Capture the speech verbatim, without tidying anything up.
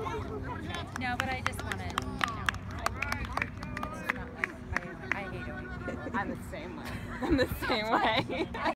No, but I just want to, you know, it's not like, I, I hate owing people. I'm the same way. I'm the same way.